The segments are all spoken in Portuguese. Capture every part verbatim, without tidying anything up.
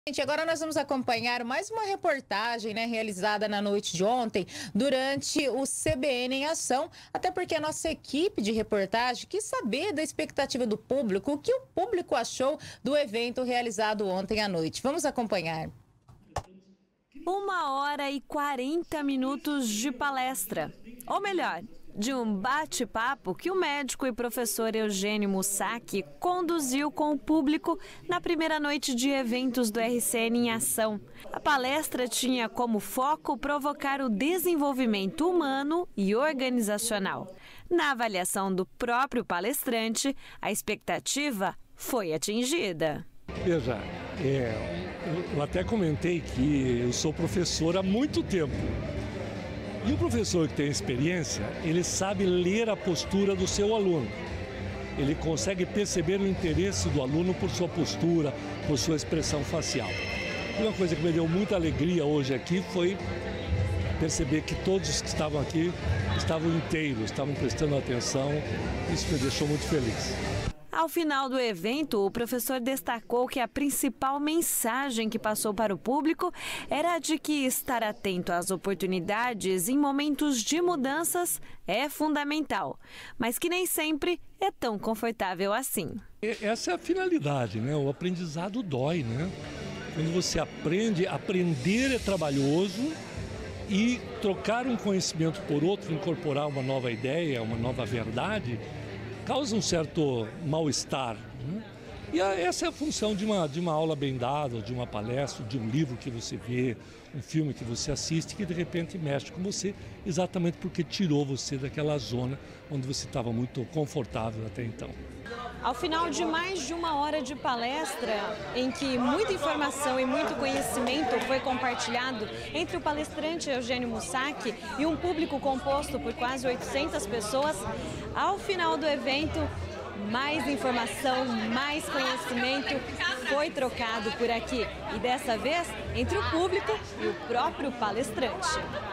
Gente, agora nós vamos acompanhar mais uma reportagem, né, realizada na noite de ontem durante o C B N em Ação, até porque a nossa equipe de reportagem quis saber da expectativa do público, o que o público achou do evento realizado ontem à noite. Vamos acompanhar. Uma hora e quarenta minutos de palestra, ou melhor, de um bate-papo que o médico e professor Eugênio Mussachi conduziu com o público na primeira noite de eventos do R C N em Ação. A palestra tinha como foco provocar o desenvolvimento humano e organizacional. Na avaliação do próprio palestrante, a expectativa foi atingida. Veja, é, eu até comentei que eu sou professor há muito tempo. E o professor que tem experiência, ele sabe ler a postura do seu aluno. Ele consegue perceber o interesse do aluno por sua postura, por sua expressão facial. E uma coisa que me deu muita alegria hoje aqui foi perceber que todos os que estavam aqui estavam inteiros, estavam prestando atenção. Isso me deixou muito feliz. Ao final do evento, o professor destacou que a principal mensagem que passou para o público era a de que estar atento às oportunidades em momentos de mudanças é fundamental, mas que nem sempre é tão confortável assim. Essa é a finalidade, né? O aprendizado dói, né? Quando você aprende, aprender é trabalhoso e trocar um conhecimento por outro, incorporar uma nova ideia, uma nova verdade, causa um certo mal-estar, né? E a, essa é a função de uma, de uma aula bem dada, de uma palestra, de um livro que você vê, um filme que você assiste, que de repente mexe com você, exatamente porque tirou você daquela zona onde você estava muito confortável até então. Ao final de mais de uma hora de palestra, em que muita informação e muito conhecimento foi compartilhado entre o palestrante Eugênio Mussachi e um público composto por quase oitocentas pessoas, ao final do evento, mais informação, mais conhecimento foi trocado por aqui. E dessa vez, entre o público e o próprio palestrante.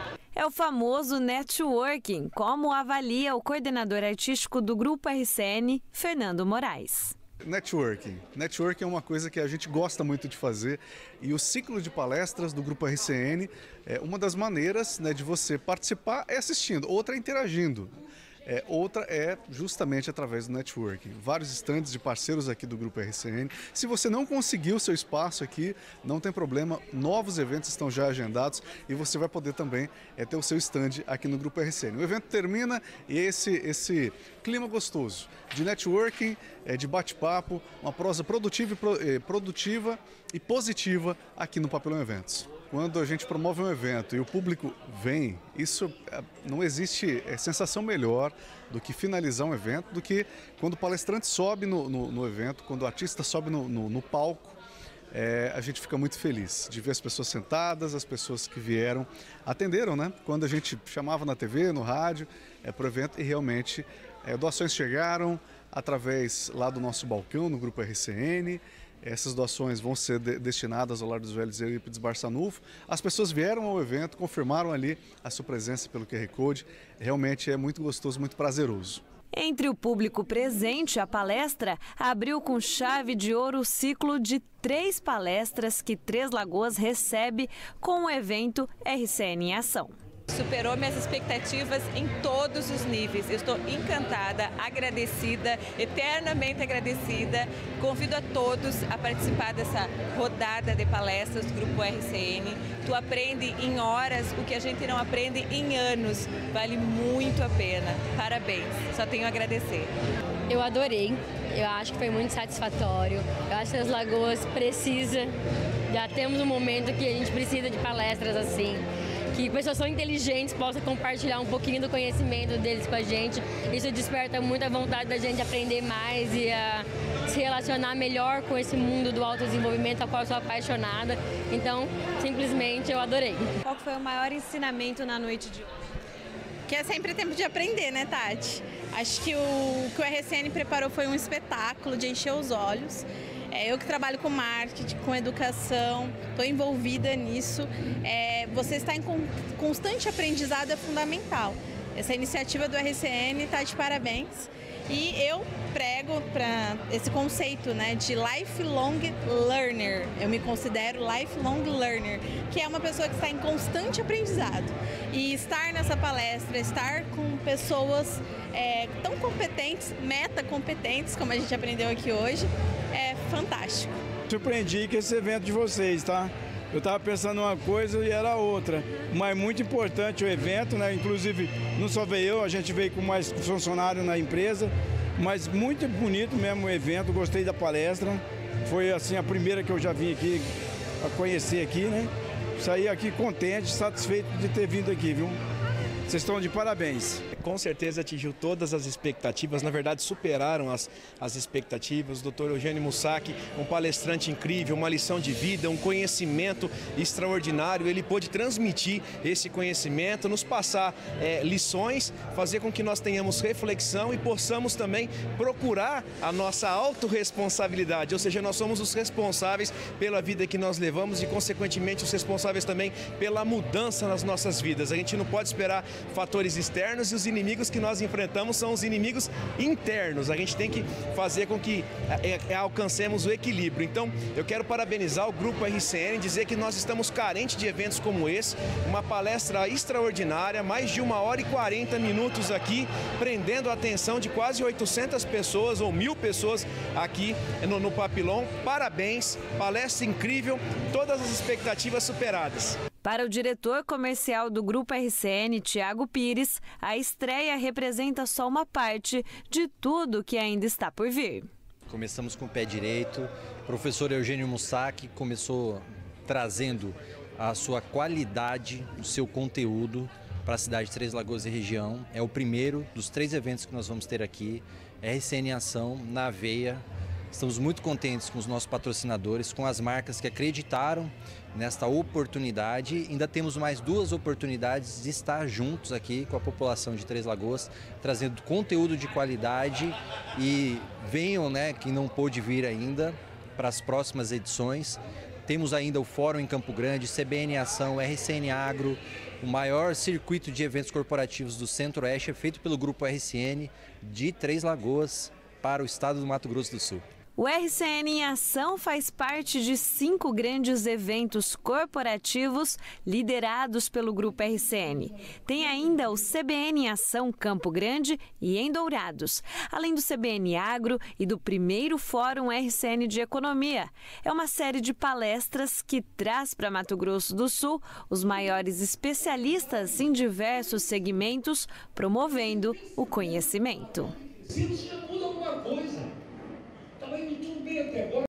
É o famoso networking, como avalia o coordenador artístico do Grupo R C N, Fernando Moraes. Networking. Networking é uma coisa que a gente gosta muito de fazer e o ciclo de palestras do Grupo R C N é uma das maneiras, né, de você participar é assistindo, outra é interagindo. É, outra é justamente através do networking. Vários estandes de parceiros aqui do Grupo R C N. Se você não conseguiu o seu espaço aqui, não tem problema, novos eventos estão já agendados e você vai poder também é, ter o seu stand aqui no Grupo R C N. O evento termina e esse, esse clima gostoso de networking, é, de bate-papo, uma prosa produtiva e, pro, é, produtiva e positiva aqui no Papelão Eventos. Quando a gente promove um evento e o público vem, isso não existe é, sensação melhor do que finalizar um evento, do que quando o palestrante sobe no, no, no evento, quando o artista sobe no, no, no palco, é, a gente fica muito feliz de ver as pessoas sentadas, as pessoas que vieram, atenderam, né? Quando a gente chamava na T V, no rádio, é, para o evento e realmente é, doações chegaram através lá do nosso balcão no Grupo R C N. Essas doações vão ser de, destinadas ao Lar dos Velhos e Eurípides Barçanufo. As pessoas vieram ao evento, confirmaram ali a sua presença pelo Q R Code. Realmente é muito gostoso, muito prazeroso. Entre o público presente, a palestra abriu com chave de ouro o ciclo de três palestras que Três Lagoas recebe com o evento R C N em Ação. Superou minhas expectativas em todos os níveis. Eu estou encantada, agradecida, eternamente agradecida. Convido a todos a participar dessa rodada de palestras do Grupo R C N. Tu aprende em horas o que a gente não aprende em anos. Vale muito a pena. Parabéns. Só tenho a agradecer. Eu adorei. Eu acho que foi muito satisfatório. Eu acho que as Lagoas precisa. Já temos um momento que a gente precisa de palestras assim. Que pessoas tão inteligentes possam compartilhar um pouquinho do conhecimento deles com a gente. Isso desperta muita vontade da gente aprender mais e a se relacionar melhor com esse mundo do autodesenvolvimento, ao qual eu sou apaixonada. Então, simplesmente, eu adorei. Qual foi o maior ensinamento na noite de hoje? Que é sempre tempo de aprender, né, Tati? Acho que o que o R C N preparou foi um espetáculo de encher os olhos. É, eu que trabalho com marketing, com educação, estou envolvida nisso. É, você estar em constante aprendizado é fundamental. Essa iniciativa do R C N está de parabéns E eu prego para esse conceito, né, de lifelong learner. Eu me considero lifelong learner, que é uma pessoa que está em constante aprendizado. E estar nessa palestra, estar com pessoas é, tão competentes, metacompetentes, como a gente aprendeu aqui hoje, é fantástico. Surpreendi com esse evento de vocês, tá? Eu estava pensando uma coisa e era outra, mas muito importante o evento, né? Inclusive, não só veio eu, a gente veio com mais funcionários na empresa, mas muito bonito mesmo o evento, gostei da palestra. Foi assim a primeira que eu já vim aqui a conhecer aqui, né? Saí aqui contente, satisfeito de ter vindo aqui, viu? Vocês estão de parabéns. Com certeza atingiu todas as expectativas, na verdade superaram as, as expectativas. O doutor Eugênio Mussac, um palestrante incrível, uma lição de vida, um conhecimento extraordinário. Ele pôde transmitir esse conhecimento, nos passar é, lições, fazer com que nós tenhamos reflexão e possamos também procurar a nossa autorresponsabilidade, ou seja, nós somos os responsáveis pela vida que nós levamos e, consequentemente, os responsáveis também pela mudança nas nossas vidas. A gente não pode esperar fatores externos e os inimigos que nós enfrentamos são os inimigos internos. A gente tem que fazer com que é, é, alcancemos o equilíbrio. Então, eu quero parabenizar o Grupo R C N, dizer que nós estamos carentes de eventos como esse, uma palestra extraordinária, mais de uma hora e quarenta minutos aqui, prendendo a atenção de quase oitocentas pessoas ou mil pessoas aqui no, no Papillon. Parabéns, palestra incrível, todas as expectativas superadas. Para o diretor comercial do Grupo R C N, Tiago Pires, a estreia representa só uma parte de tudo que ainda está por vir. Começamos com o pé direito. O professor Eugênio Mussac começou trazendo a sua qualidade, o seu conteúdo para a cidade de Três Lagoas e região. É o primeiro dos três eventos que nós vamos ter aqui. R C N em ação, na veia. Estamos muito contentes com os nossos patrocinadores, com as marcas que acreditaram nesta oportunidade. Ainda temos mais duas oportunidades de estar juntos aqui com a população de Três Lagoas, trazendo conteúdo de qualidade, e venham, né, quem não pôde vir ainda, para as próximas edições. Temos ainda o Fórum em Campo Grande, C B N em Ação, R C N Agro, o maior circuito de eventos corporativos do Centro-Oeste é feito pelo Grupo R C N de Três Lagoas para o estado do Mato Grosso do Sul. O R C N em Ação faz parte de cinco grandes eventos corporativos liderados pelo Grupo R C N. Tem ainda o C B N em Ação Campo Grande e em Dourados, além do C B N Agro e do primeiro Fórum R C N de Economia. É uma série de palestras que traz para Mato Grosso do Sul os maiores especialistas em diversos segmentos, promovendo o conhecimento. Se isso já muda alguma coisa. Estava indo tudo bem até agora.